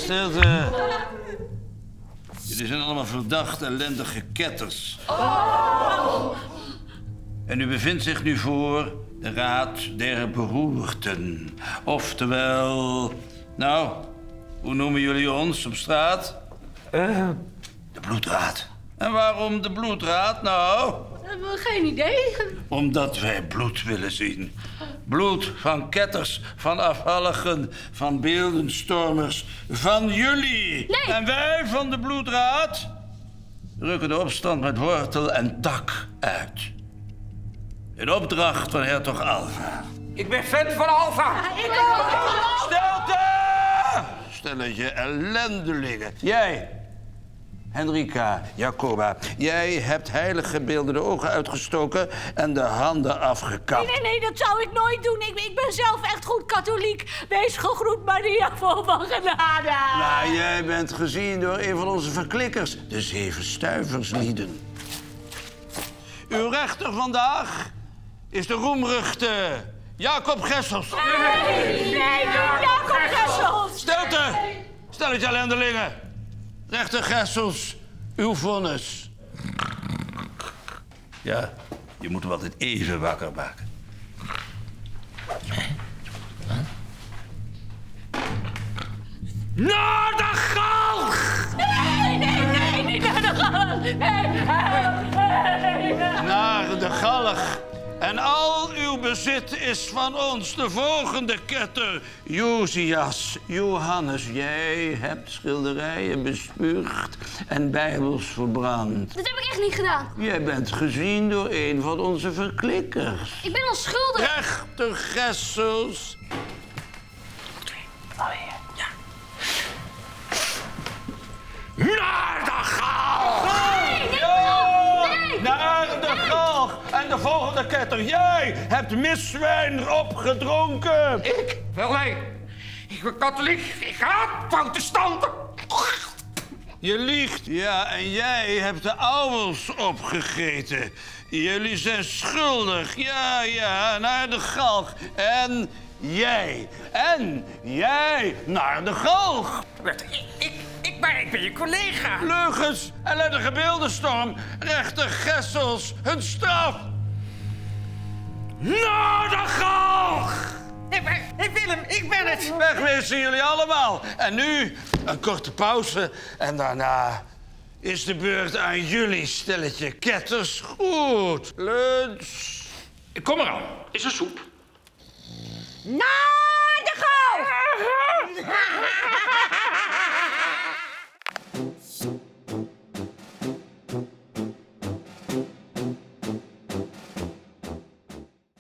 stilte. Jullie zijn allemaal verdacht ellendige ketters. En u bevindt zich nu voor de Raad der Beroerten. Oftewel... Nou, hoe noemen jullie ons op straat? De Bloedraad. En waarom de Bloedraad, nou? Geen idee. Omdat wij bloed willen zien. Bloed van ketters, van afvalligen, van beeldenstormers, van jullie. Nee. En wij van de Bloedraad rukken de opstand met wortel en tak uit. In opdracht van hertog Alva. Ik ben fan van Alva. Ik ook. Stilte! Stelletje ellendelingen. Jij, Henrika, Jacoba, jij hebt heilige beelden de ogen uitgestoken en de handen afgekapt. Nee, dat zou ik nooit doen. Ik ben zelf echt goed katholiek. Wees gegroet, Maria, vol van genade. Nou, jij bent gezien door een van onze verklikkers, de 7 stuiverslieden. Uw rechter vandaag is de roemruchte Jacob Gessels. Nee, Jacob Gessels. Stilte! Stelletje ellendelingen. Rechter Gessels, uw vonnis. Ja, je moet hem altijd even wakker maken. Naar de galg! Nee, niet naar de galg. Nee. Naar de galg. En al uw bezit is van ons. De volgende ketter. Josias, Johannes, jij hebt schilderijen bespuugd en bijbels verbrand. Dat heb ik echt niet gedaan. Jij bent gezien door een van onze verklikkers. Ik ben onschuldig. Rechter Gessels. Naar de galg! Nee. Naar de galg. En de volgende ketter. Jij hebt miswijn opgedronken. Ik? Wel nee. Ik ben katholiek. Ik haat protestanten. Je liegt. Ja, en jij hebt de ouwels opgegeten. Jullie zijn schuldig. Ja, naar de galg. En jij naar de galg. Ik ben je collega. Leugens, ellendige beeldenstorm. Rechter Gessels, hun straf. Naar de galg! Willem, ik ben het. Wegwezen jullie allemaal. En nu een korte pauze. En daarna is de beurt aan jullie, stelletje ketters. Goed, lunch. Kom eraan. Is er soep? Nou!